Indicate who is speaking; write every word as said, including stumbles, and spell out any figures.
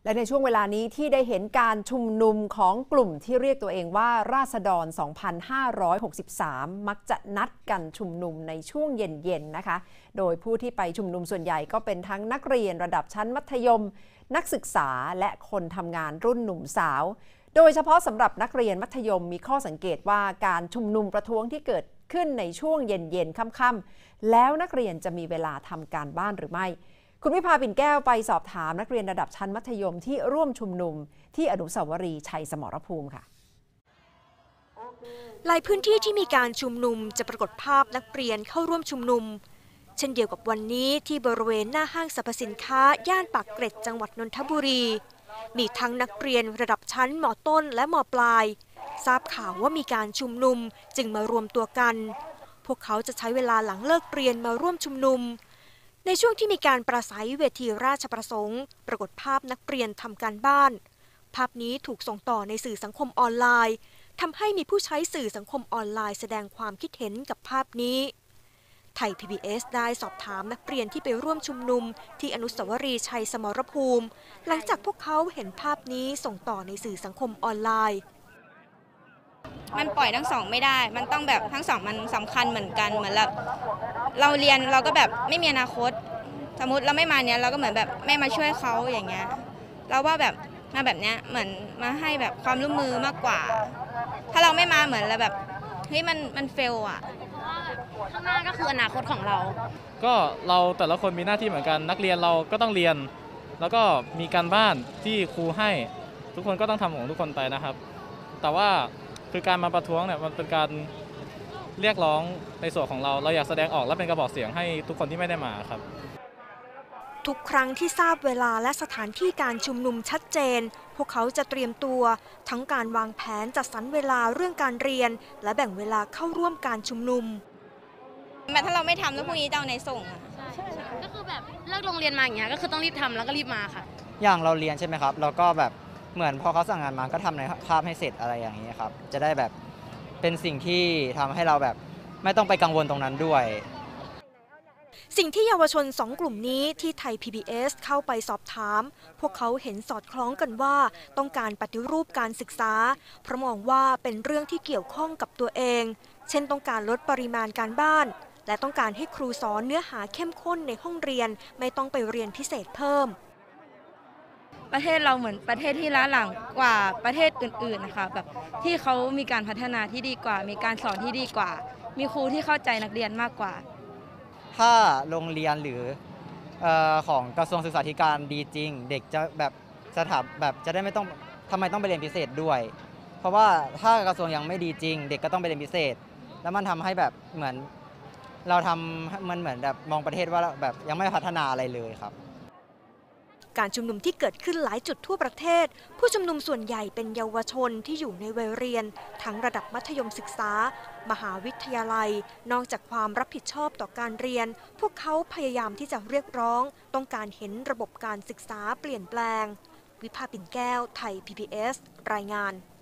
Speaker 1: และในช่วงเวลานี้ที่ได้เห็นการชุมนุมของกลุ่มที่เรียกตัวเองว่าราษฎร สองพันห้าร้อยหกสิบสาม มักจะนัดกันชุมนุมในช่วงเย็นๆนะคะโดยผู้ที่ไปชุมนุมส่วนใหญ่ก็เป็นทั้งนักเรียนระดับชั้นมัธยมนักศึกษาและคนทำงานรุ่นหนุ่มสาวโดยเฉพาะสำหรับนักเรียนมัธยมมีข้อสังเกตว่าการชุมนุมประท้วงที่เกิดขึ้นในช่วงเย็นๆค่ำๆแล้วนักเรียนจะมีเวลาทำการบ้านหรือไม่คุณวิภาปิ่นแก้วไปสอบถามนักเรียนระดับชั้นมัธยมที่ร่วมชุมนุมที่อนุสาวรีย์ชัยสมรภูมิค่ะ
Speaker 2: หลายพื้นที่ที่มีการชุมนุมจะปรากฏภาพนักเรียนเข้าร่วมชุมนุมเช่นเดียวกับวันนี้ที่บริเวณหน้าห้างสรรพสินค้าย่านปากเกร็ดจังหวัดนนทบุรีมีทั้งนักเรียนระดับชั้นม.ต้นและม.ปลายทราบข่าวว่ามีการชุมนุมจึงมารวมตัวกันพวกเขาจะใช้เวลาหลังเลิกเรียนมาร่วมชุมนุมในช่วงที่มีการปราศัยเวทีราชประสงค์ปรากฏภาพนักเรียนทำการบ้านภาพนี้ถูกส่งต่อในสื่อสังคมออนไลน์ทำให้มีผู้ใช้สื่อสังคมออนไลน์แสดงความคิดเห็นกับภาพนี้ไทย พี บี เอส ได้สอบถามนักเรียนที่ไปร่วมชุมนุมที่อนุสาวรีย์ชัยสมรภูมิหลังจากพวกเขาเห็นภาพนี้ส่งต่อในสื่อสังคมออนไลน์
Speaker 3: มันปล่อยทั้งสองไม่ได้มันต้องแบบทั้งสองมันสำคัญเหมือนกันเหมือนแบบเราเรียนเราก็แบบไม่มีอนาคตสมมติเราไม่มาเนี้ยเราก็เหมือนแบบไม่มาช่วยเขาอย่างเงี้ยเราว่าแบบมาแบบเนี้ยเหมือนมาให้แบบความร่วมมือมากกว่าถ้าเราไม่มาเหมือนเราแบบเฮ้ยมันมันเฟลอ่ะ
Speaker 4: ข้างหน้าก็คืออนาคตของเรา
Speaker 5: ก็เราแต่ละคนมีหน้าที่เหมือนกันนักเรียนเราก็ต้องเรียนแล้วก็มีการบ้านที่ครูให้ทุกคนก็ต้องทำของทุกคนไปนะครับแต่ว่าคือการมาประท้วงเนี่ยมันเป็นการเรียกร้องในส่วนของเราเราอยากแสดงออกและเป็นกระบอกเสียงให้ทุกคนที่ไม่ได้มาครับ
Speaker 2: ทุกครั้งที่ทราบเวลาและสถานที่การชุมนุมชัดเจนพวกเขาจะเตรียมตัวทั้งการวางแผนจัดสรรเวลาเรื่องการเรียนและแบ่งเวลาเข้าร่วมการชุมนุม
Speaker 3: แม้ถ้าเราไม่ทำแล้วพรุ่งนี้จะเอาไหนส่งอ่ะ
Speaker 4: ใช่ก็คือแบบเลิกโรงเรียนมาอย่างเงี้ยก็คือต้องรีบทำแล้วก็รีบมาค่ะ
Speaker 6: อย่างเราเรียนใช่ไหมครับเราก็แบบเหมือนพอเขาสั่งงานมาก็ทำในคาบให้เสร็จอะไรอย่างนี้ครับจะได้แบบเป็นสิ่งที่ทำให้เราแบบไม่ต้องไปกังวลตรงนั้นด้วย
Speaker 2: สิ่งที่เยาวชนสองกลุ่มนี้ที่ไทย พี บี เอส เข้าไปสอบถามพวกเขาเห็นสอดคล้องกันว่าต้องการปฏิรูปการศึกษาเพราะมองว่าเป็นเรื่องที่เกี่ยวข้องกับตัวเองเช่นต้องการลดปริมาณการบ้านและต้องการให้ครูสอนเนื้อหาเข้มข้นในห้องเรียนไม่ต้องไปเรียนพิเศษเพิ่ม
Speaker 3: ประเทศเราเหมือนประเทศที่ล้าหลังกว่าประเทศอื่นๆนะคะแบบที่เขามีการพัฒนาที่ดีกว่ามีการสอนที่ดีกว่ามีครูที่เข้าใจนักเรียนมากกว่า
Speaker 6: ถ้าโรงเรียนหรือเอ่อของกระทรวงศึกษาธิการดีจริงเด็กจะแบบสถาบันแบบจะได้ไม่ต้องทำไมต้องไปเรียนพิเศษด้วยเพราะว่าถ้ากระทรวงยังไม่ดีจริงเด็กก็ต้องไปเรียนพิเศษแล้วมันทำให้แบบเหมือนเราทำมันเหมือนแบบมองประเทศว่าแบบยังไม่พัฒนาอะไรเลยครับ
Speaker 2: การชุมนุมที่เกิดขึ้นหลายจุดทั่วประเทศผู้ชุมนุมส่วนใหญ่เป็นเยาวชนที่อยู่ในวัยเรียนทั้งระดับมัธยมศึกษามหาวิทยาลัยนอกจากความรับผิดชอบต่อการเรียนพวกเขาพยายามที่จะเรียกร้องต้องการเห็นระบบการศึกษาเปลี่ยนแปลงวิภาปิ่นแก้วไทย พี บี เอส รายงาน